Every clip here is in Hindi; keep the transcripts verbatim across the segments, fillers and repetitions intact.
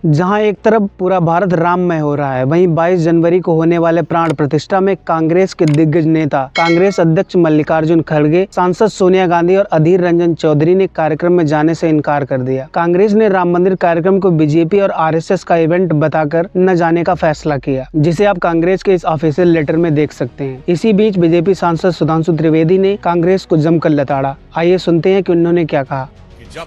जहां एक तरफ पूरा भारत राममय हो रहा है, वहीं बाईस जनवरी को होने वाले प्राण प्रतिष्ठा में कांग्रेस के दिग्गज नेता, कांग्रेस अध्यक्ष मल्लिकार्जुन खड़गे, सांसद सोनिया गांधी और अधीर रंजन चौधरी ने कार्यक्रम में जाने से इनकार कर दिया। कांग्रेस ने राम मंदिर कार्यक्रम को बीजेपी और आरएसएस का इवेंट बताकर न जाने का फैसला किया, जिसे आप कांग्रेस के इस ऑफिशियल लेटर में देख सकते हैं। इसी बीच बीजेपी सांसद सुधांशु त्रिवेदी ने कांग्रेस को जमकर लताड़ा। आइए सुनते हैं कि उन्होंने क्या कहा। जब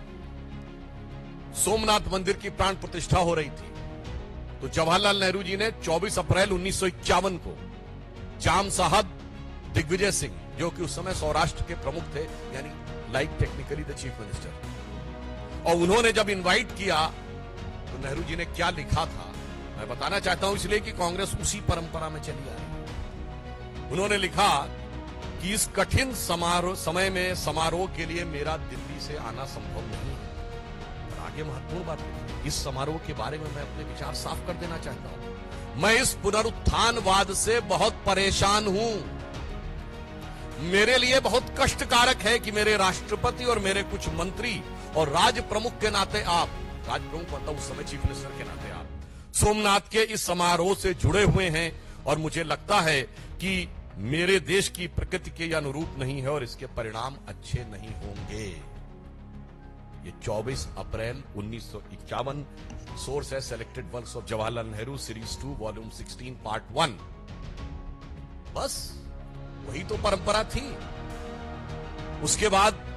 सोमनाथ मंदिर की प्राण प्रतिष्ठा हो रही थी तो जवाहरलाल नेहरू जी ने चौबीस अप्रैल उन्नीस सौ इक्यावन को जाम साहब, दिग्विजय सिंह, जो कि उस समय सौराष्ट्र के प्रमुख थे, यानी like technically the chief minister, और उन्होंने जब इनवाइट किया तो नेहरू जी ने क्या लिखा था मैं बताना चाहता हूं, इसलिए कि कांग्रेस उसी परंपरा में चली आ रही है। उन्होंने लिखा कि इस कठिन समारोह समय में समारोह के लिए मेरा दिल्ली से आना संभव नहीं है। और आगे महत्वपूर्ण बात है, इस समारोह के बारे में मैं अपने विचार साफ कर देना चाहता हूं। मैं इस पुनरुत्थानवाद से बहुत परेशान हूं। मेरे लिए बहुत कष्टकारक है कि मेरे राष्ट्रपति और मेरे कुछ मंत्री और राज्य प्रमुख के नाते आप, राज्य प्रमुख मतलब उस समय चीफ मिनिस्टर के नाते आप, सोमनाथ के इस समारोह से जुड़े हुए हैं, और मुझे लगता है कि मेरे देश की प्रकृति के अनुरूप नहीं है और इसके परिणाम अच्छे नहीं होंगे। ये चौबीस अप्रैल उन्नीस सौ इक्यावन, सोर्स है selected works of Jawaharlal Nehru series two volume sixteen part one. बस वही तो परंपरा थी। उसके बाद